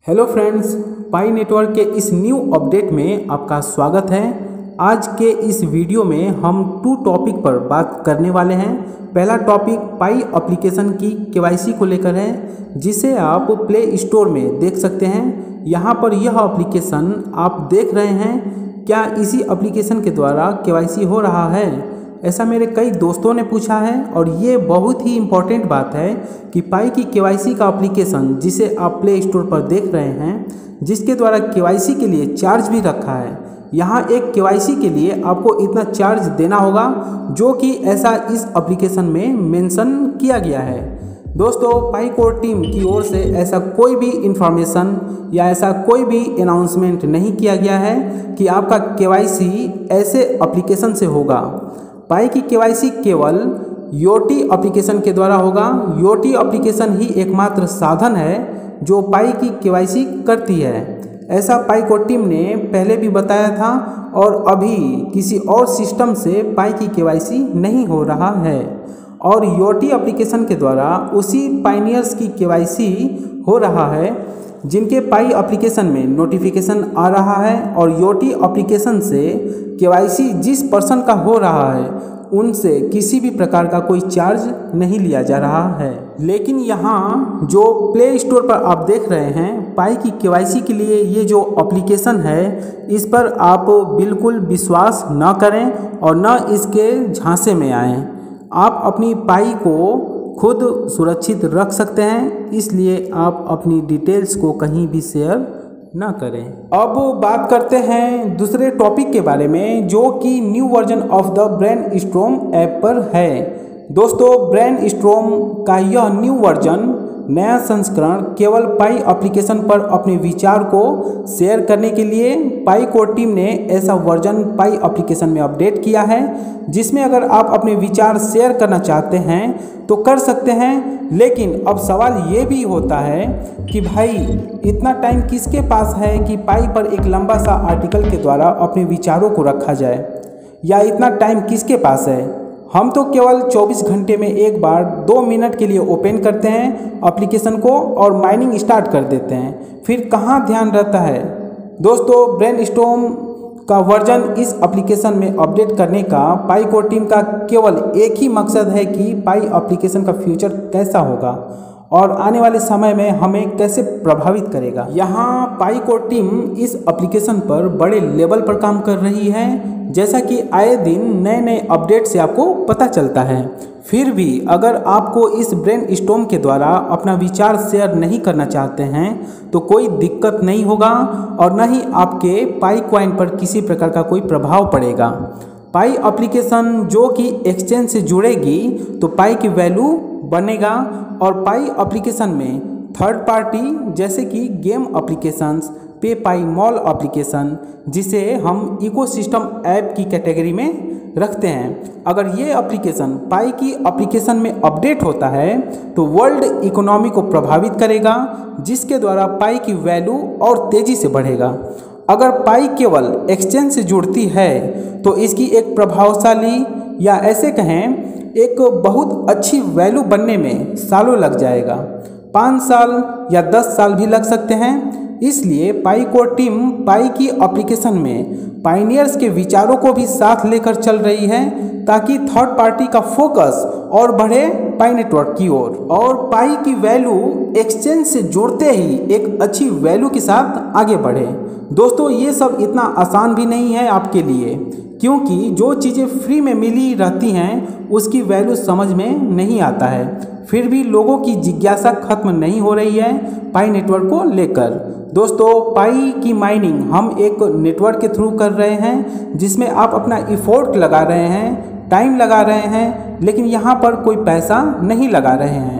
Hello friends, पाई network के इस new update में आपका स्वागत है। आज के इस वीडियो में हम टू टॉपिक पर बात करने वाले हैं। पहला टॉपिक पाई एप्लीकेशन की केवाईसी को लेकर है, जिसे आप प्ले स्टोर में देख सकते हैं। यहाँ पर यह एप्लीकेशन आप देख रहे हैं, क्या इसी एप्लीकेशन के द्वारा केवाईसी हो रहा है? ऐसा मेरे कई दोस्तों ने पूछा है और ये बहुत ही इम्पॉर्टेंट बात है कि पाई की केवाईसी का एप्लीकेशन जिसे आप प्ले स्टोर पर देख रहे हैं, जिसके द्वारा केवाईसी के लिए चार्ज भी रखा है। यहाँ एक केवाईसी के लिए आपको इतना चार्ज देना होगा, जो कि ऐसा इस एप्लीकेशन में मेंशन किया गया है। दोस्तों, पाई कोर टीम की ओर से ऐसा कोई भी इंफॉर्मेशन या ऐसा कोई भी अनाउंसमेंट नहीं किया गया है कि आपका केवाईसी ऐसे एप्लीकेशन से होगा। पाई की केवाईसी केवल योटी एप्लीकेशन के द्वारा होगा। योटी एप्लीकेशन ही एकमात्र साधन है जो पाई की केवाईसी करती है। ऐसा पाई कोर टीम ने पहले भी बताया था और अभी किसी और सिस्टम से पाई की केवाईसी नहीं हो रहा है। और योटी एप्लीकेशन के द्वारा उसी पायनियर्स की केवाईसी हो रहा है जिनके पाई एप्लीकेशन में नोटिफिकेशन आ रहा है, और योटी एप्लीकेशन से केवाईसी जिस पर्सन का हो रहा है उनसे किसी भी प्रकार का कोई चार्ज नहीं लिया जा रहा है। लेकिन यहाँ जो प्ले स्टोर पर आप देख रहे हैं, पाई की केवाईसी के लिए ये जो एप्लीकेशन है, इस पर आप बिल्कुल विश्वास न करें और न इसके झांसे में आएँ। आप अपनी पाई को खुद सुरक्षित रख सकते हैं, इसलिए आप अपनी डिटेल्स को कहीं भी शेयर ना करें। अब बात करते हैं दूसरे टॉपिक के बारे में, जो कि new version of the brainstorm app पर है। दोस्तों, ब्रेनस्टॉर्म का यह न्यू वर्जन, नया संस्करण केवल पाई एप्लीकेशन पर अपने विचार को शेयर करने के लिए पाई कोर टीम ने ऐसा वर्जन पाई एप्लीकेशन में अपडेट किया है, जिसमें अगर आप अपने विचार शेयर करना चाहते हैं तो कर सकते हैं। लेकिन अब सवाल ये भी होता है कि भाई इतना टाइम किसके पास है कि पाई पर एक लंबा सा आर्टिकल के द्वारा अपने विचारों को रखा जाए, या इतना टाइम किसके पास है? हम तो केवल 24 घंटे में एक बार 2 मिनट के लिए ओपन करते हैं एप्लीकेशन को और माइनिंग स्टार्ट कर देते हैं, फिर कहाँ ध्यान रहता है? दोस्तों, ब्रेनस्टॉर्म का वर्जन इस एप्लीकेशन में अपडेट करने का पाई कोर टीम का केवल एक ही मकसद है कि पाई एप्लीकेशन का फ्यूचर कैसा होगा और आने वाले समय में हमें कैसे प्रभावित करेगा। यहाँ पाई कोर टीम इस एप्लीकेशन पर बड़े लेवल पर काम कर रही है, जैसा कि आए दिन नए नए अपडेट से आपको पता चलता है। फिर भी अगर आपको इस ब्रेनस्टॉर्म के द्वारा अपना विचार शेयर नहीं करना चाहते हैं तो कोई दिक्कत नहीं होगा, और न ही आपके पाई कॉइन पर किसी प्रकार का कोई प्रभाव पड़ेगा। पाई एप्लीकेशन जो कि एक्सचेंज से जुड़ेगी तो पाई की वैल्यू बनेगा, और पाई एप्लीकेशन में थर्ड पार्टी जैसे कि गेम एप्लीकेशंस, पे पाई मॉल एप्लीकेशन, जिसे हम इकोसिस्टम ऐप की कैटेगरी में रखते हैं, अगर ये एप्लीकेशन पाई की एप्लीकेशन में अपडेट होता है तो वर्ल्ड इकोनॉमी को प्रभावित करेगा, जिसके द्वारा पाई की वैल्यू और तेज़ी से बढ़ेगा। अगर पाई केवल एक्सचेंज से जुड़ती है तो इसकी एक प्रभावशाली, या ऐसे कहें एक बहुत अच्छी वैल्यू बनने में सालों लग जाएगा। 5 साल या 10 साल भी लग सकते हैं। इसलिए पाई कोर टीम पाई की एप्लीकेशन में पायनियर्स के विचारों को भी साथ लेकर चल रही है, ताकि थर्ड पार्टी का फोकस और बढ़े पाई नेटवर्क की ओर, और पाई की वैल्यू एक्सचेंज से जुड़ते ही एक अच्छी वैल्यू के साथ आगे बढ़े। दोस्तों, ये सब इतना आसान भी नहीं है आपके लिए, क्योंकि जो चीज़ें फ्री में मिली रहती हैं उसकी वैल्यू समझ में नहीं आता है। फिर भी लोगों की जिज्ञासा खत्म नहीं हो रही है पाई नेटवर्क को लेकर। दोस्तों, पाई की माइनिंग हम एक नेटवर्क के थ्रू कर रहे हैं, जिसमें आप अपना इफ़ोर्ट लगा रहे हैं, टाइम लगा रहे हैं, लेकिन यहाँ पर कोई पैसा नहीं लगा रहे हैं।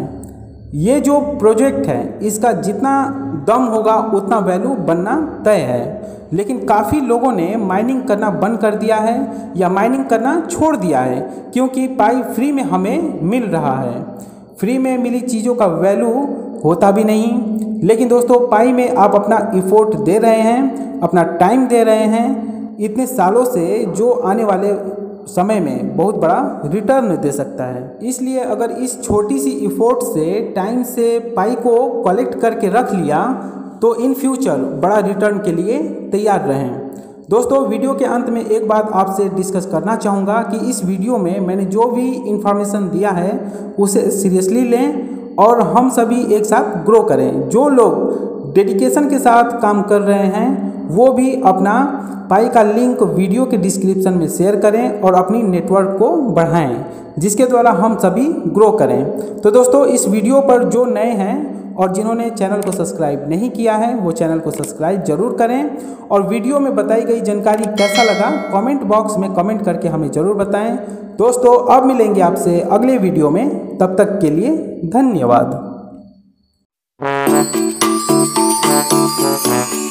ये जो प्रोजेक्ट है इसका जितना दम होगा उतना वैल्यू बनना तय है। लेकिन काफ़ी लोगों ने माइनिंग करना बंद कर दिया है या माइनिंग करना छोड़ दिया है, क्योंकि पाई फ्री में हमें मिल रहा है। फ्री में मिली चीज़ों का वैल्यू होता भी नहीं। लेकिन दोस्तों, पाई में आप अपना इफ़ोर्ट दे रहे हैं, अपना टाइम दे रहे हैं, इतने सालों से जो आने वाले समय में बहुत बड़ा रिटर्न दे सकता है। इसलिए अगर इस छोटी सी इफ़ोर्ट से, टाइम से पाई को कलेक्ट करके रख लिया तो इन फ्यूचर बड़ा रिटर्न के लिए तैयार रहें। दोस्तों, वीडियो के अंत में एक बात आपसे डिस्कस करना चाहूँगा कि इस वीडियो में मैंने जो भी इंफॉर्मेशन दिया है उसे सीरियसली लें और हम सभी एक साथ ग्रो करें। जो लोग डेडिकेशन के साथ काम कर रहे हैं वो भी अपना पाई का लिंक वीडियो के डिस्क्रिप्शन में शेयर करें और अपनी नेटवर्क को बढ़ाएं, जिसके द्वारा हम सभी ग्रो करें। तो दोस्तों, इस वीडियो पर जो नए हैं और जिन्होंने चैनल को सब्सक्राइब नहीं किया है वो चैनल को सब्सक्राइब जरूर करें और वीडियो में बताई गई जानकारी कैसा लगा कमेंट बॉक्स में कमेंट करके हमें ज़रूर बताएं। दोस्तों, अब मिलेंगे आपसे अगले वीडियो में, तब तक के लिए धन्यवाद।